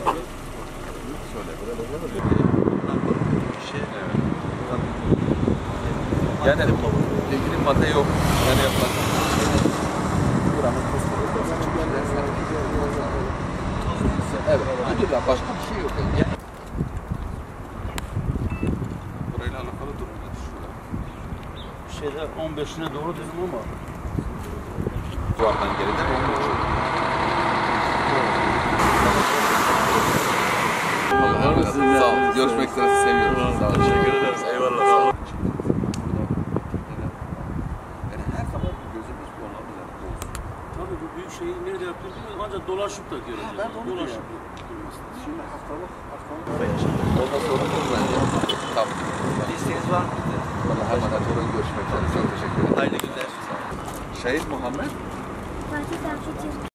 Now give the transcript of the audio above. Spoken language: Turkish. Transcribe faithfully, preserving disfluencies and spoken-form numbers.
Yani ilgili madde yok. Yani yapmak. Evet. Başka bir şey yok. Yani. Burayla alakalı durum ne düşünüyorlar? Şeyde on beşine doğru dedim ama. Duvardan geriden on beş. Allah'a emanet. Sağ olun. Görüşmek üzere. Seviyorum. Sağ olun. Teşekkür ederiz. Eyvallah. Sağ olun. Yani her zaman gözümüz bu ona üzerinde olsun. Tabii bu büyük şeyi nerede yaptığını bilmiyoruz ancak dolaşıp da göreceğiz. Ben de onu dolaşıp Şimdi haftalık haftalık. Ondan sonra olur bence. Tamam. İsteğiniz var mı? Allah'a emanet olun. Görüşmek üzere. Çok teşekkür ederim. Hayırlı günler. Şehit Muhammed. Fatih Tevfik